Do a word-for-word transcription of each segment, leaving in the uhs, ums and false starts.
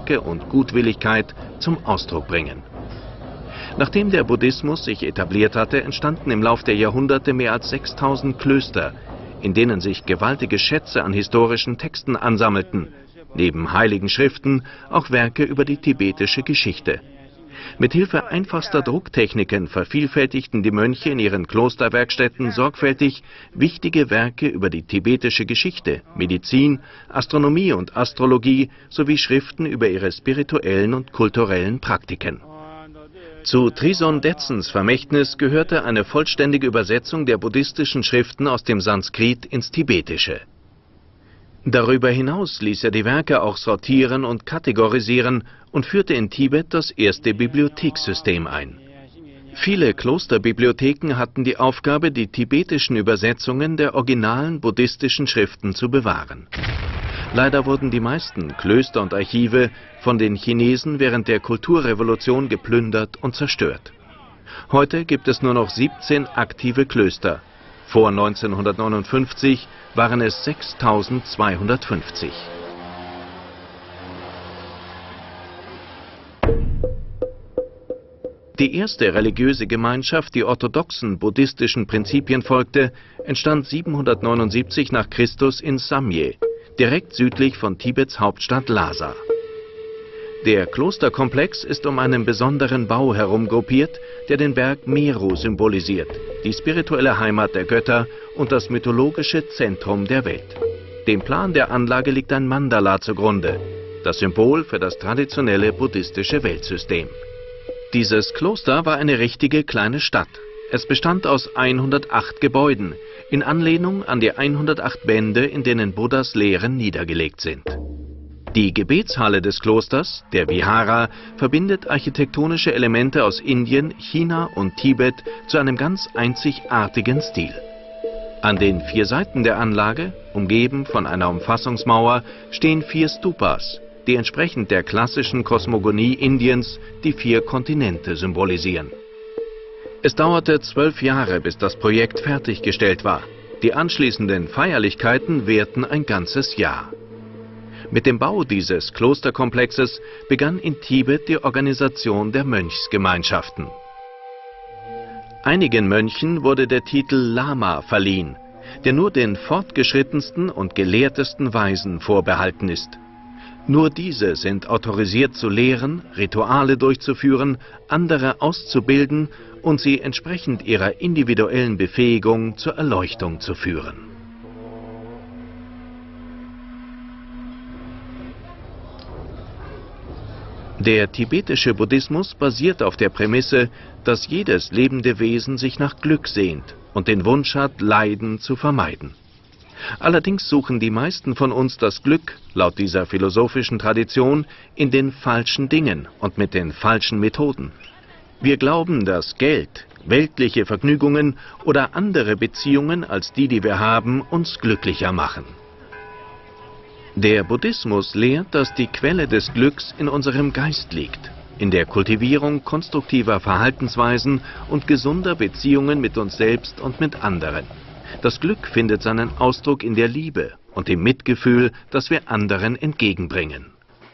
Stärke und Gutwilligkeit zum Ausdruck bringen. Nachdem der Buddhismus sich etabliert hatte, entstanden im Lauf der Jahrhunderte mehr als sechstausend Klöster, in denen sich gewaltige Schätze an historischen Texten ansammelten, neben heiligen Schriften auch Werke über die tibetische Geschichte. Mithilfe einfachster Drucktechniken vervielfältigten die Mönche in ihren Klosterwerkstätten sorgfältig wichtige Werke über die tibetische Geschichte, Medizin, Astronomie und Astrologie sowie Schriften über ihre spirituellen und kulturellen Praktiken. Zu Trison Detsens Vermächtnis gehörte eine vollständige Übersetzung der buddhistischen Schriften aus dem Sanskrit ins Tibetische. Darüber hinaus ließ er die Werke auch sortieren und kategorisieren und führte in Tibet das erste Bibliothekssystem ein. Viele Klosterbibliotheken hatten die Aufgabe, die tibetischen Übersetzungen der originalen buddhistischen Schriften zu bewahren. Leider wurden die meisten Klöster und Archive von den Chinesen während der Kulturrevolution geplündert und zerstört. Heute gibt es nur noch siebzehn aktive Klöster. Vor neunzehnhundertneunundfünfzig waren es sechstausendzweihundertfünfzig. Die erste religiöse Gemeinschaft, die orthodoxen buddhistischen Prinzipien folgte, entstand siebenhundertneunundsiebzig nach Christus in Samye, direkt südlich von Tibets Hauptstadt Lhasa. Der Klosterkomplex ist um einen besonderen Bau herum gruppiert, der den Berg Meru symbolisiert, die spirituelle Heimat der Götter und das mythologische Zentrum der Welt. Dem Plan der Anlage liegt ein Mandala zugrunde, das Symbol für das traditionelle buddhistische Weltsystem. Dieses Kloster war eine richtige kleine Stadt. Es bestand aus hundertacht Gebäuden, in Anlehnung an die hundertacht Bände, in denen Buddhas Lehren niedergelegt sind. Die Gebetshalle des Klosters, der Vihara, verbindet architektonische Elemente aus Indien, China und Tibet zu einem ganz einzigartigen Stil. An den vier Seiten der Anlage, umgeben von einer Umfassungsmauer, stehen vier Stupas, die entsprechend der klassischen Kosmogonie Indiens die vier Kontinente symbolisieren. Es dauerte zwölf Jahre, bis das Projekt fertiggestellt war. Die anschließenden Feierlichkeiten währten ein ganzes Jahr. Mit dem Bau dieses Klosterkomplexes begann in Tibet die Organisation der Mönchsgemeinschaften. Einigen Mönchen wurde der Titel Lama verliehen, der nur den fortgeschrittensten und gelehrtesten Weisen vorbehalten ist. Nur diese sind autorisiert zu lehren, Rituale durchzuführen, andere auszubilden und sie entsprechend ihrer individuellen Befähigung zur Erleuchtung zu führen. Der tibetische Buddhismus basiert auf der Prämisse, dass jedes lebende Wesen sich nach Glück sehnt und den Wunsch hat, Leiden zu vermeiden. Allerdings suchen die meisten von uns das Glück, laut dieser philosophischen Tradition, in den falschen Dingen und mit den falschen Methoden. Wir glauben, dass Geld, weltliche Vergnügungen oder andere Beziehungen als die, die wir haben, uns glücklicher machen. Der Buddhismus lehrt, dass die Quelle des Glücks in unserem Geist liegt, in der Kultivierung konstruktiver Verhaltensweisen und gesunder Beziehungen mit uns selbst und mit anderen. Das Glück findet seinen Ausdruck in der Liebe und dem Mitgefühl, das wir anderen entgegenbringen.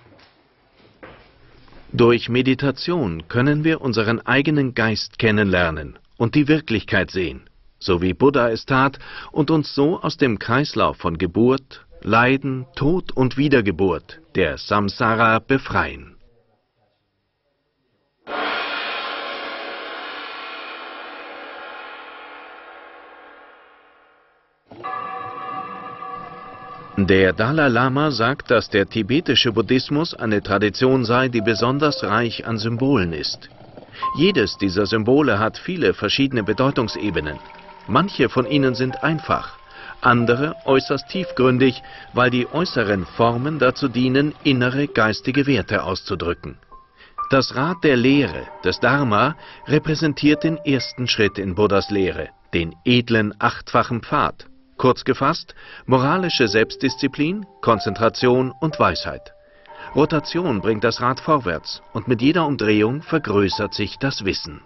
Durch Meditation können wir unseren eigenen Geist kennenlernen und die Wirklichkeit sehen, so wie Buddha es tat, und uns so aus dem Kreislauf von Geburt, Leiden, Tod und Wiedergeburt, der Samsara, befreien. Der Dalai Lama sagt, dass der tibetische Buddhismus eine Tradition sei, die besonders reich an Symbolen ist. Jedes dieser Symbole hat viele verschiedene Bedeutungsebenen. Manche von ihnen sind einfach, andere äußerst tiefgründig, weil die äußeren Formen dazu dienen, innere geistige Werte auszudrücken. Das Rad der Lehre, des Dharma, repräsentiert den ersten Schritt in Buddhas Lehre, den edlen achtfachen Pfad. Kurz gefasst, moralische Selbstdisziplin, Konzentration und Weisheit. Rotation bringt das Rad vorwärts und mit jeder Umdrehung vergrößert sich das Wissen.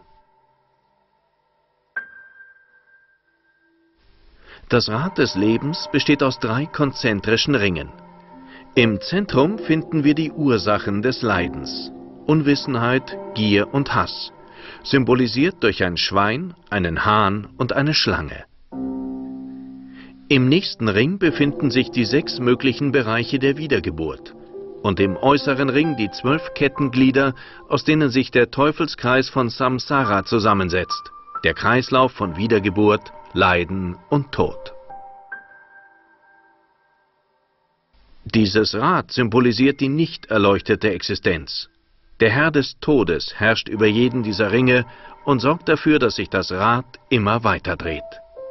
Das Rad des Lebens besteht aus drei konzentrischen Ringen. Im Zentrum finden wir die Ursachen des Leidens: Unwissenheit, Gier und Hass, symbolisiert durch ein Schwein, einen Hahn und eine Schlange. Im nächsten Ring befinden sich die sechs möglichen Bereiche der Wiedergeburt und im äußeren Ring die zwölf Kettenglieder, aus denen sich der Teufelskreis von Samsara zusammensetzt, der Kreislauf von Wiedergeburt, Leiden und Tod. Dieses Rad symbolisiert die nicht erleuchtete Existenz. Der Herr des Todes herrscht über jeden dieser Ringe und sorgt dafür, dass sich das Rad immer weiter dreht.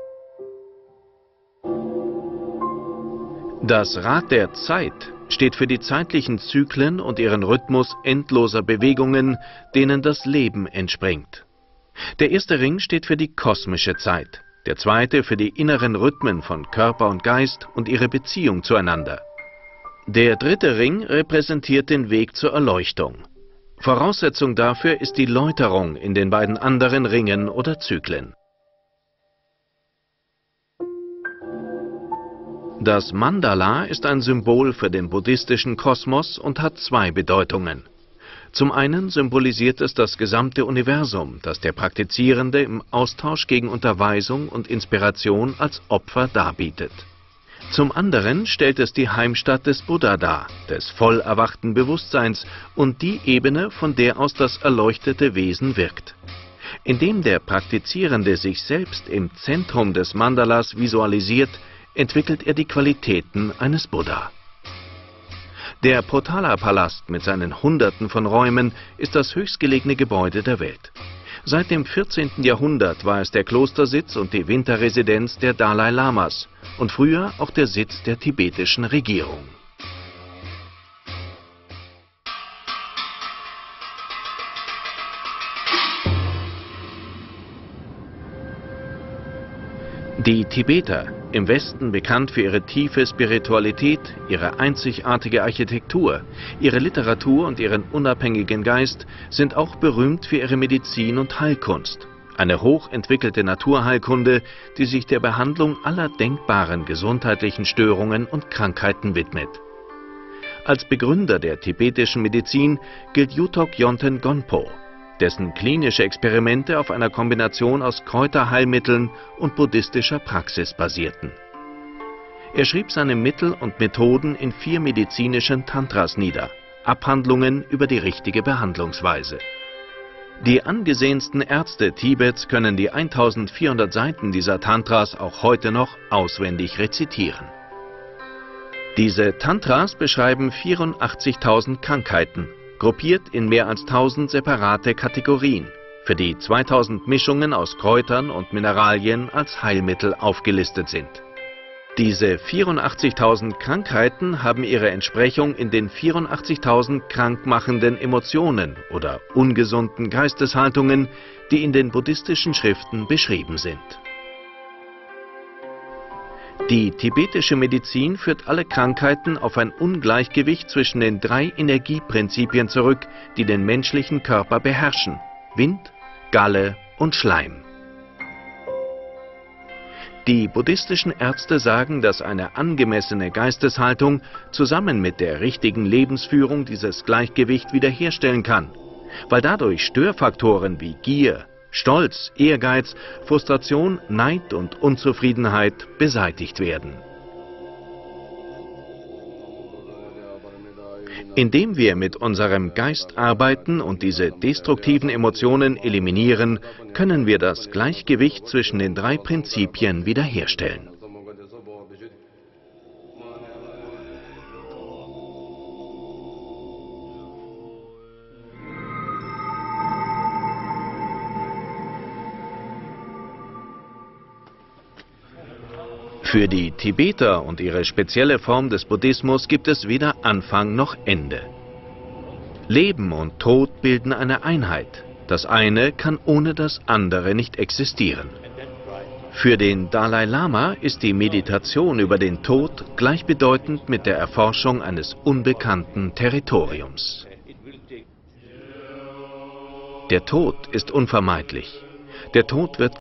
Das Rad der Zeit steht für die zeitlichen Zyklen und ihren Rhythmus endloser Bewegungen, denen das Leben entspringt. Der erste Ring steht für die kosmische Zeit, der zweite für die inneren Rhythmen von Körper und Geist und ihre Beziehung zueinander. Der dritte Ring repräsentiert den Weg zur Erleuchtung. Voraussetzung dafür ist die Läuterung in den beiden anderen Ringen oder Zyklen. Das Mandala ist ein Symbol für den buddhistischen Kosmos und hat zwei Bedeutungen. Zum einen symbolisiert es das gesamte Universum, das der Praktizierende im Austausch gegen Unterweisung und Inspiration als Opfer darbietet. Zum anderen stellt es die Heimstatt des Buddha dar, des voll erwachten Bewusstseins und die Ebene, von der aus das erleuchtete Wesen wirkt. Indem der Praktizierende sich selbst im Zentrum des Mandalas visualisiert, entwickelt er die Qualitäten eines Buddha. Der Potala-Palast mit seinen Hunderten von Räumen ist das höchstgelegene Gebäude der Welt. Seit dem vierzehnten Jahrhundert war es der Klostersitz und die Winterresidenz der Dalai Lamas und früher auch der Sitz der tibetischen Regierung. Die Tibeter, im Westen bekannt für ihre tiefe Spiritualität, ihre einzigartige Architektur, ihre Literatur und ihren unabhängigen Geist, sind auch berühmt für ihre Medizin und Heilkunst. Eine hochentwickelte Naturheilkunde, die sich der Behandlung aller denkbaren gesundheitlichen Störungen und Krankheiten widmet. Als Begründer der tibetischen Medizin gilt Yuthok Yonten Gonpo, dessen klinische Experimente auf einer Kombination aus Kräuterheilmitteln und buddhistischer Praxis basierten. Er schrieb seine Mittel und Methoden in vier medizinischen Tantras nieder, Abhandlungen über die richtige Behandlungsweise. Die angesehensten Ärzte Tibets können die eintausendvierhundert Seiten dieser Tantras auch heute noch auswendig rezitieren. Diese Tantras beschreiben vierundachtzigtausend Krankheiten, gruppiert in mehr als tausend separate Kategorien, für die zweitausend Mischungen aus Kräutern und Mineralien als Heilmittel aufgelistet sind. Diese vierundachtzigtausend Krankheiten haben ihre Entsprechung in den vierundachtzigtausend krankmachenden Emotionen oder ungesunden Geisteshaltungen, die in den buddhistischen Schriften beschrieben sind. Die tibetische Medizin führt alle Krankheiten auf ein Ungleichgewicht zwischen den drei Energieprinzipien zurück, die den menschlichen Körper beherrschen: Wind, Galle und Schleim. Die buddhistischen Ärzte sagen, dass eine angemessene Geisteshaltung zusammen mit der richtigen Lebensführung dieses Gleichgewicht wiederherstellen kann, weil dadurch Störfaktoren wie Gier, Stolz, Ehrgeiz, Frustration, Neid und Unzufriedenheit beseitigt werden. Indem wir mit unserem Geist arbeiten und diese destruktiven Emotionen eliminieren, können wir das Gleichgewicht zwischen den drei Prinzipien wiederherstellen. Für die Tibeter und ihre spezielle Form des Buddhismus gibt es weder Anfang noch Ende. Leben und Tod bilden eine Einheit. Das eine kann ohne das andere nicht existieren. Für den Dalai Lama ist die Meditation über den Tod gleichbedeutend mit der Erforschung eines unbekannten Territoriums. Der Tod ist unvermeidlich. Der Tod wird